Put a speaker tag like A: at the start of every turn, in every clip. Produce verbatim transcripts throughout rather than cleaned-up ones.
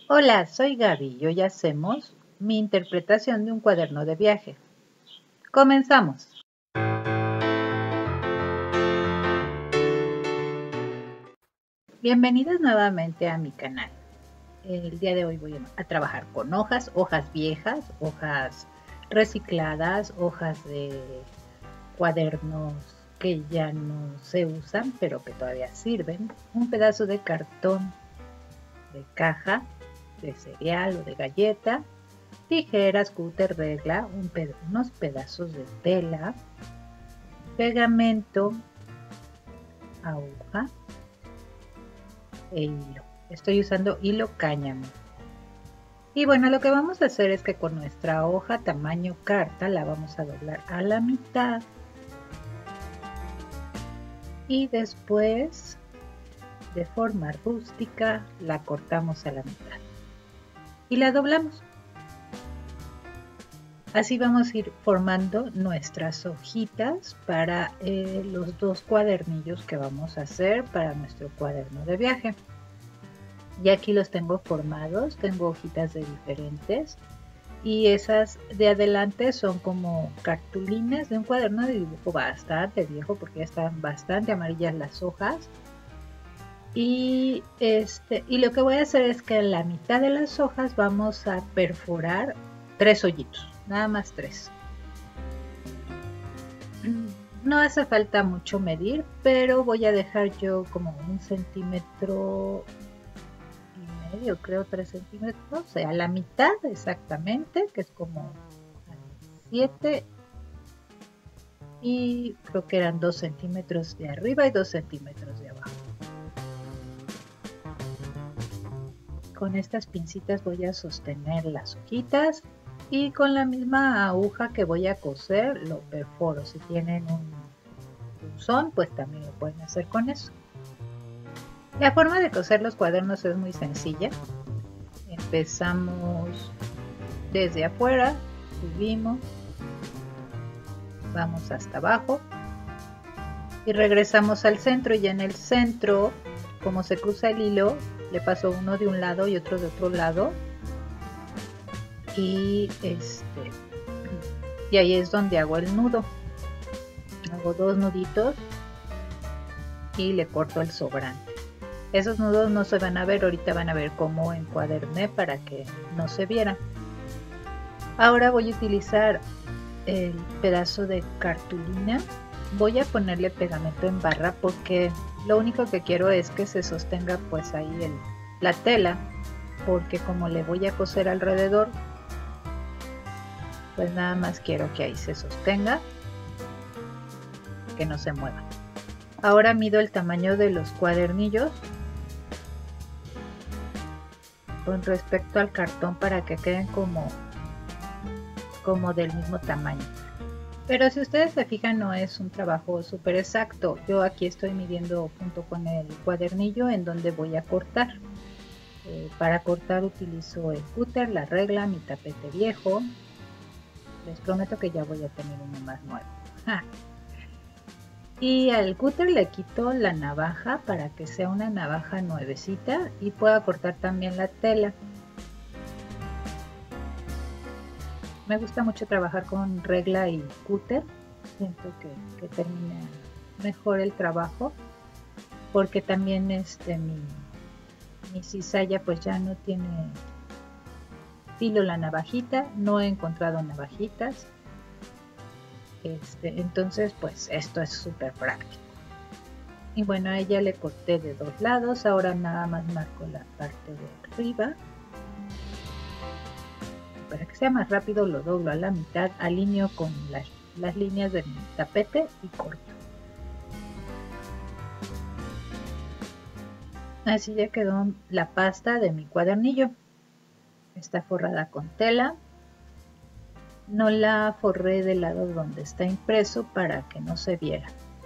A: Hola, soy Gaby y hoy hacemos mi interpretación de un cuaderno de viaje. Comenzamos. Bienvenidos nuevamente a mi canal. El día de hoy voy a trabajar con hojas, hojas viejas, hojas recicladas, hojas de cuadernos que ya no se usan pero que todavía sirven, un pedazo de cartón de caja de cereal o de galleta, tijeras, cúter, regla, un ped unos pedazos de tela, pegamento, aguja e hilo. Estoy usando hilo cáñamo. Y bueno, lo que vamos a hacer es que con nuestra hoja tamaño carta la vamos a doblar a la mitad y después de forma rústica la cortamos a la mitad y la doblamos. Así vamos a ir formando nuestras hojitas para eh, los dos cuadernillos que vamos a hacer para nuestro cuaderno de viaje. Ya aquí los tengo formados, tengo hojitas de diferentes y esas de adelante son como cartulinas de un cuaderno de dibujo bastante viejo porque ya están bastante amarillas las hojas. Y, este, y lo que voy a hacer es que en la mitad de las hojas vamos a perforar tres hoyitos. Nada más tres. No hace falta mucho medir, pero voy a dejar yo como un centímetro y medio, creo tres centímetros, o sea, la mitad exactamente, que es como siete, y creo que eran dos centímetros de arriba y dos centímetros de abajo. Con estas pincitas voy a sostener las hojitas. Y con la misma aguja que voy a coser lo perforo. Si tienen un punzón, pues también lo pueden hacer con eso. La forma de coser los cuadernos es muy sencilla. Empezamos desde afuera, subimos, vamos hasta abajo y regresamos al centro. Y en el centro, como se cruza el hilo, le paso uno de un lado y otro de otro lado. Y este y ahí es donde hago el nudo. Hago dos nuditos y le corto el sobrante. Esos nudos no se van a ver, ahorita van a ver cómo encuaderné para que no se vieran. Ahora voy a utilizar el pedazo de cartulina. Voy a ponerle pegamento en barra porque lo único que quiero es que se sostenga pues ahí el, la tela, porque como le voy a coser alrededor, pues nada más quiero que ahí se sostenga, que no se mueva. Ahora mido el tamaño de los cuadernillos con respecto al cartón para que queden como, como del mismo tamaño. Pero si ustedes se fijan, no es un trabajo súper exacto. Yo aquí estoy midiendo junto con el cuadernillo en donde voy a cortar. Eh, para cortar utilizo el cúter, la regla, mi tapete viejo. Les prometo que ya voy a tener uno más nuevo. ¡Ja! Y al cúter le quito la navaja para que sea una navaja nuevecita y pueda cortar también la tela. Me gusta mucho trabajar con regla y cúter. Siento que, que termina mejor el trabajo porque también este mi, mi cizalla pues ya no tiene filo la navajita, no he encontrado navajitas, este, entonces pues esto es súper práctico. Y bueno, a ella le corté de dos lados, ahora nada más marco la parte de arriba. Para que sea más rápido lo doblo a la mitad, alineo con las, las líneas de mi tapete y corto. Así ya quedó la pasta de mi cuadernillo. Está forrada con tela. No la forré del lado donde está impreso para que no se viera.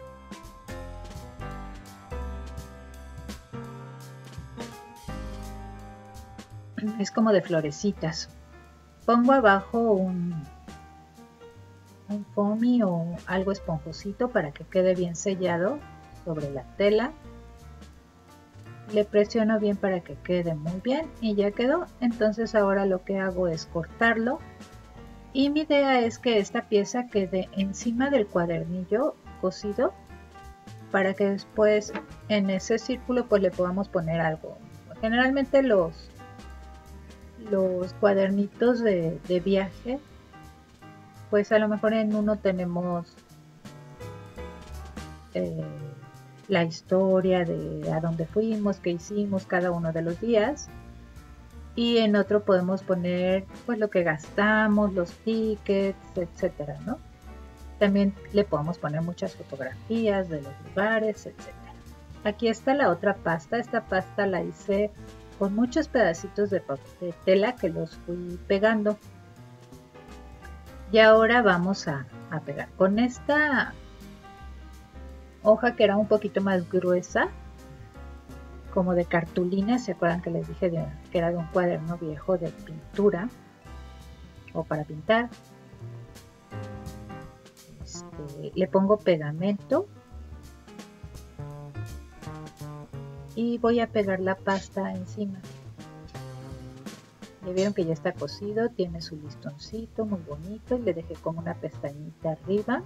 A: Es como de florecitas. Pongo abajo un, un foamy o algo esponjosito para que quede bien sellado sobre la tela. le presiono bien para que quede muy bien y ya quedó. Entonces ahora lo que hago es cortarlo y mi idea es que esta pieza quede encima del cuadernillo cosido para que después en ese círculo pues le podamos poner algo. Generalmente los los cuadernitos de, de viaje, pues a lo mejor en uno tenemos eh, la historia de a dónde fuimos, qué hicimos cada uno de los días, y en otro podemos poner pues lo que gastamos, los tickets, etcétera, ¿no? También le podemos poner muchas fotografías de los lugares, etcétera. Aquí está la otra pasta. Esta pasta la hice con muchos pedacitos de, de tela que los fui pegando. Y ahora vamos a, a pegar. Con esta hoja que era un poquito más gruesa, como de cartulina, ¿se acuerdan que les dije de, que era de un cuaderno viejo de pintura o para pintar? Este, le pongo pegamento y voy a pegar la pasta encima. Ya vieron que ya está cocido, tiene su listoncito muy bonito y le dejé como una pestañita arriba.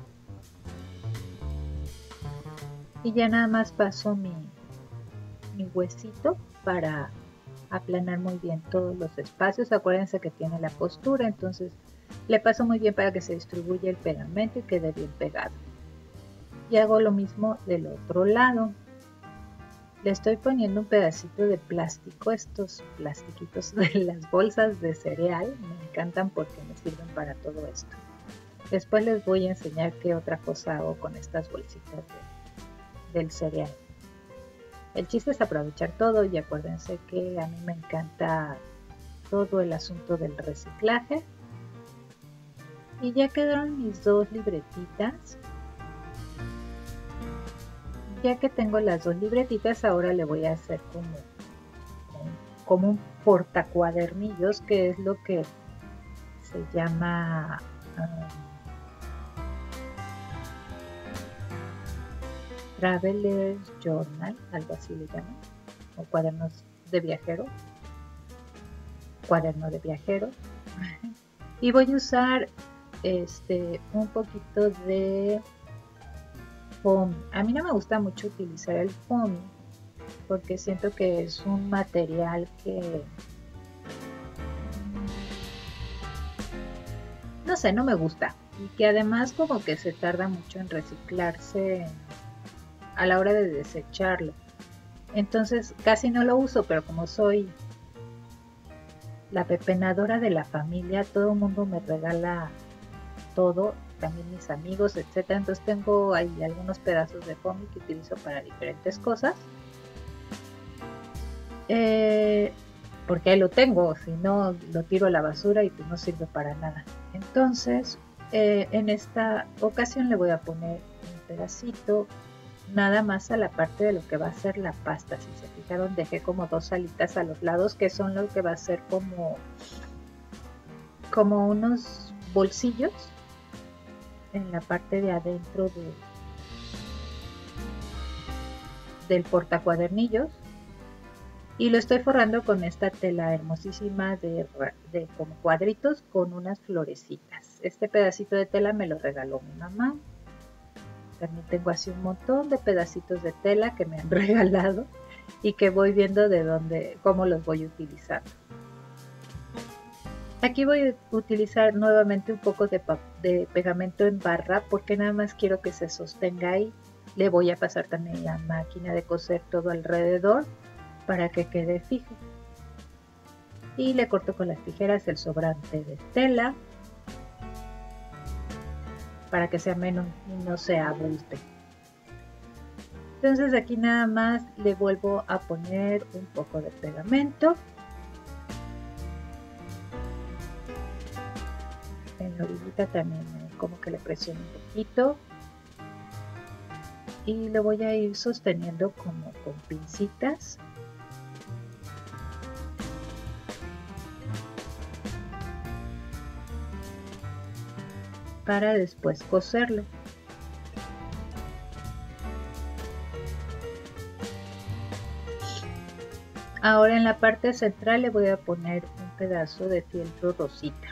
A: Y ya nada más paso mi, mi huesito para aplanar muy bien todos los espacios. Acuérdense que tiene la costura, entonces le paso muy bien para que se distribuya el pegamento y quede bien pegado. Y hago lo mismo del otro lado. Le estoy poniendo un pedacito de plástico, estos plastiquitos de las bolsas de cereal, me encantan porque me sirven para todo esto. Después les voy a enseñar qué otra cosa hago con estas bolsitas de, del cereal. El chiste es aprovechar todo y acuérdense que a mí me encanta todo el asunto del reciclaje. Y ya quedaron mis dos libretitas. Ya que tengo las dos libretitas, ahora le voy a hacer como, como un portacuadernillos, que es lo que se llama um, Traveler's Journal, algo así le llaman, o cuadernos de viajero, cuaderno de viajero. Y voy a usar este un poquito de foamy. A mí no me gusta mucho utilizar el foamy porque siento que es un material que no sé, no me gusta y que además como que se tarda mucho en reciclarse a la hora de desecharlo. Entonces casi no lo uso, pero como soy la pepenadora de la familia, todo el mundo me regala todo, también mis amigos, etcétera. Entonces tengo ahí algunos pedazos de foamy que utilizo para diferentes cosas. Eh, porque ahí lo tengo, si no lo tiro a la basura y pues no sirve para nada. Entonces, eh, en esta ocasión le voy a poner un pedacito nada más a la parte de lo que va a ser la pasta. Si se fijaron, dejé como dos alitas a los lados que son lo que va a ser como, como unos bolsillos en la parte de adentro de, del portacuadernillos, y lo estoy forrando con esta tela hermosísima de, de como cuadritos con unas florecitas. Este pedacito de tela me lo regaló mi mamá. También tengo así un montón de pedacitos de tela que me han regalado y que voy viendo de dónde, cómo los voy utilizando. Aquí voy a utilizar nuevamente un poco de, de pegamento en barra porque nada más quiero que se sostenga ahí. Le voy a pasar también la máquina de coser todo alrededor para que quede fijo. Y le corto con las tijeras el sobrante de tela para que sea menos y no se abulte. Entonces aquí nada más le vuelvo a poner un poco de pegamento. En la orillita también como que le presiono un poquito y lo voy a ir sosteniendo como con pincitas. Para después coserlo. Ahora en la parte central le voy a poner un pedazo de fieltro rosita.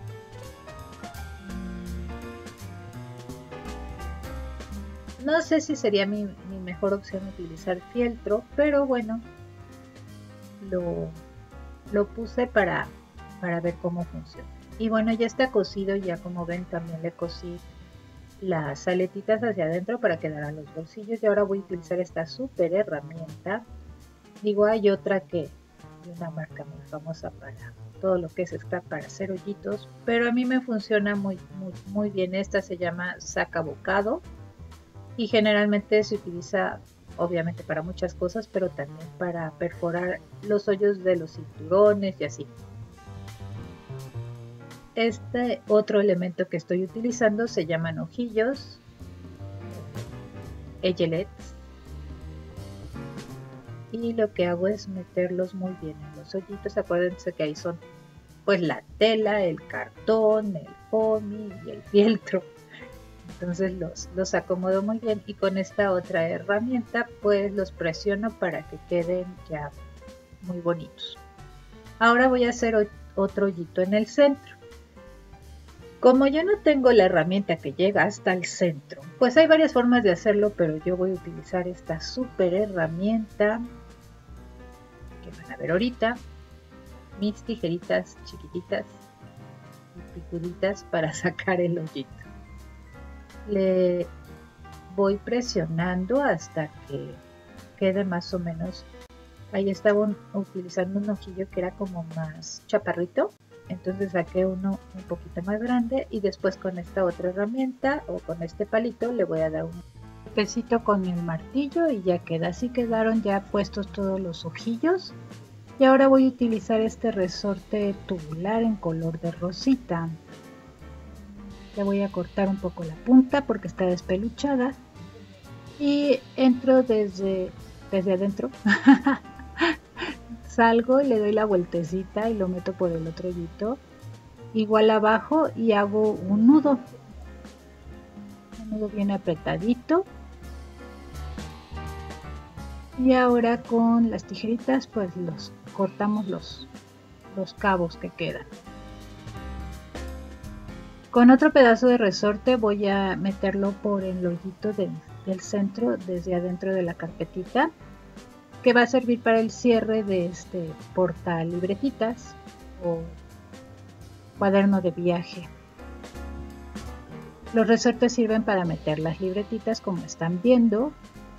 A: No sé si sería mi, mi mejor opción utilizar fieltro, pero bueno, lo, lo puse para, para ver cómo funciona. Y bueno, ya está cosido, ya como ven también le cosí las aletitas hacia adentro para que darán los bolsillos. Y ahora voy a utilizar esta súper herramienta. Digo, hay otra que de una marca muy famosa para todo lo que es scrap para hacer hoyitos, pero a mí me funciona muy, muy, muy bien. Esta se llama sacabocado y generalmente se utiliza obviamente para muchas cosas, pero también para perforar los hoyos de los cinturones y así. Este otro elemento que estoy utilizando se llaman ojillos, egelets, y lo que hago es meterlos muy bien en los hoyitos. Acuérdense que ahí son pues la tela, el cartón, el foamy y el fieltro. Entonces los, los acomodo muy bien y con esta otra herramienta pues los presiono para que queden ya muy bonitos. Ahora voy a hacer otro hoyito en el centro. Como yo no tengo la herramienta que llega hasta el centro, pues hay varias formas de hacerlo, pero yo voy a utilizar esta súper herramienta que van a ver ahorita, mis tijeritas chiquititas y picuditas para sacar el hoyito. Le voy presionando hasta que quede más o menos. Ahí estaba utilizando un ojillo que era como más chaparrito, entonces saqué uno un poquito más grande y después con esta otra herramienta o con este palito le voy a dar un golpecito con el martillo y ya queda. Así quedaron ya puestos todos los ojillos. Y ahora voy a utilizar este resorte tubular en color de rosita. Le voy a cortar un poco la punta porque está despeluchada y entro desde, desde adentro. Salgo y le doy la vueltecita y lo meto por el otro hoyito, igual abajo, y hago un nudo, un nudo bien apretadito. Y ahora con las tijeritas pues los cortamos los, los cabos que quedan. Con otro pedazo de resorte voy a meterlo por el hoyito de, del centro, desde adentro de la carpetita, que va a servir para el cierre de este porta libretitas o cuaderno de viaje. Los resortes sirven para meter las libretitas como están viendo,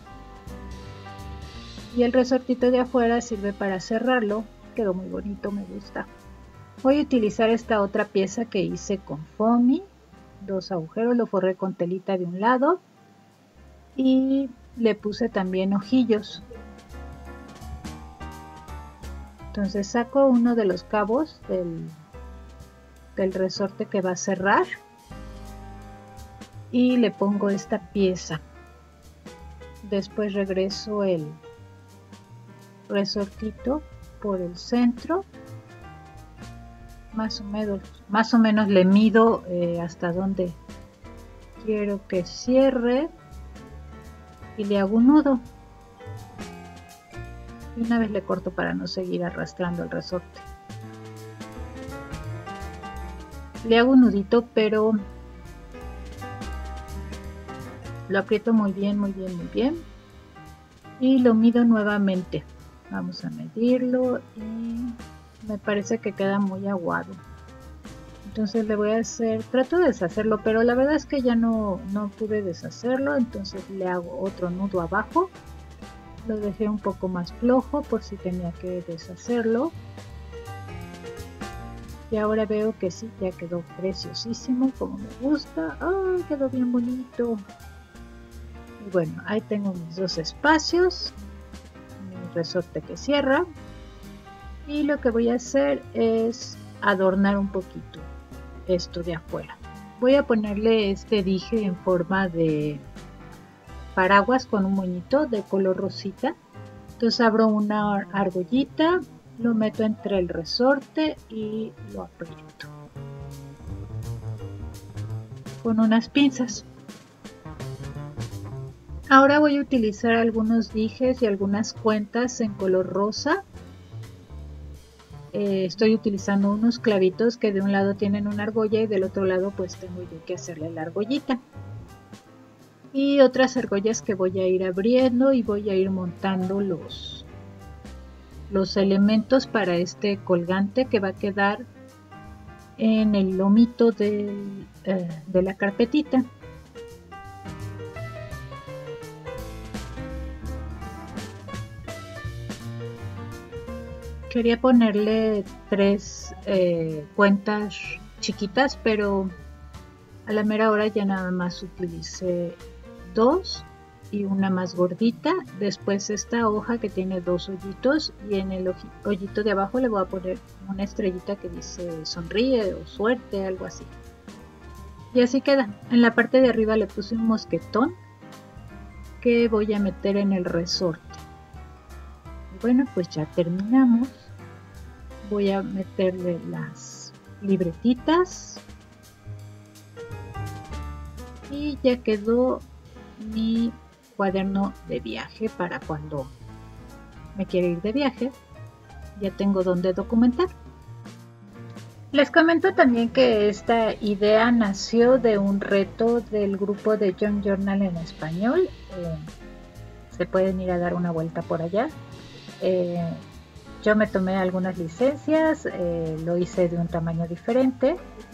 A: y el resortito de afuera sirve para cerrarlo. Quedó muy bonito, me gusta. Voy a utilizar esta otra pieza que hice con foamy, dos agujeros, lo forré con telita de un lado y le puse también ojillos. Entonces saco uno de los cabos del, del resorte que va a cerrar y le pongo esta pieza. Después regreso el resortito por el centro, más o menos, más o menos le mido eh, hasta donde quiero que cierre y le hago un nudo. Y una vez le corto para no seguir arrastrando el resorte. Le hago un nudito, pero lo aprieto muy bien, muy bien, muy bien. Y lo mido nuevamente. Vamos a medirlo y me parece que queda muy aguado. Entonces le voy a hacer, trato de deshacerlo, pero la verdad es que ya no, no pude deshacerlo. Entonces le hago otro nudo abajo. Lo dejé un poco más flojo por si tenía que deshacerlo. Y ahora veo que sí, ya quedó preciosísimo, como me gusta. ¡Ay, quedó bien bonito! Y bueno, ahí tengo mis dos espacios. Mi resorte que cierra. Y lo que voy a hacer es adornar un poquito esto de afuera. Voy a ponerle este dije en forma de paraguas con un moñito de color rosita. Entonces abro una argollita, lo meto entre el resorte y lo aprieto con unas pinzas. Ahora voy a utilizar algunos dijes y algunas cuentas en color rosa eh, estoy utilizando unos clavitos que de un lado tienen una argolla y del otro lado pues tengo yo que hacerle la argollita. Y otras argollas que voy a ir abriendo y voy a ir montando los, los elementos para este colgante que va a quedar en el lomito del, eh, de la carpetita. Quería ponerle tres eh, cuentas chiquitas, pero a la mera hora ya nada más utilicé dos y una más gordita. Después esta hoja que tiene dos hoyitos y en el hoyito de abajo le voy a poner una estrellita que dice sonríe o suerte, algo así. Y así queda. En la parte de arriba le puse un mosquetón que voy a meter en el resorte. Bueno, pues ya terminamos. Voy a meterle las libretitas y ya quedó mi cuaderno de viaje para cuando me quiera ir de viaje. Ya tengo donde documentar. Les comento también que esta idea nació de un reto del grupo de Young Journal en español. Eh, se pueden ir a dar una vuelta por allá. Eh, yo me tomé algunas licencias, eh, lo hice de un tamaño diferente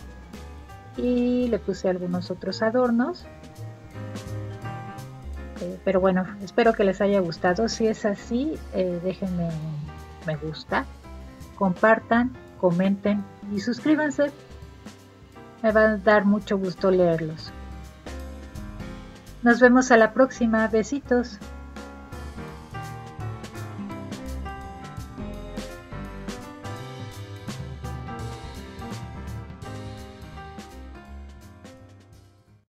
A: y le puse algunos otros adornos. Eh, pero bueno, espero que les haya gustado. Si es así, eh, déjenme un me gusta, compartan, comenten y suscríbanse. Me va a dar mucho gusto leerlos. Nos vemos a la próxima. Besitos.